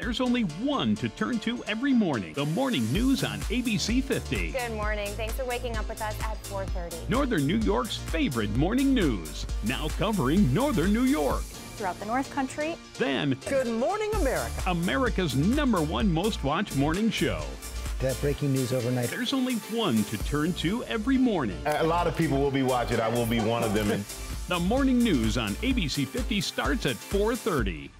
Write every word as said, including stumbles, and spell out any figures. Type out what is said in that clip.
There's only one to turn to every morning. The morning news on A B C fifty. Good morning. Thanks for waking up with us at four thirty. Northern New York's favorite morning news. Now covering Northern New York. Throughout the North Country. Then, Good Morning America. America's number one most watched morning show. That breaking news overnight. There's only one to turn to every morning. A lot of people will be watching. I will be one of them. The morning news on A B C fifty starts at four thirty.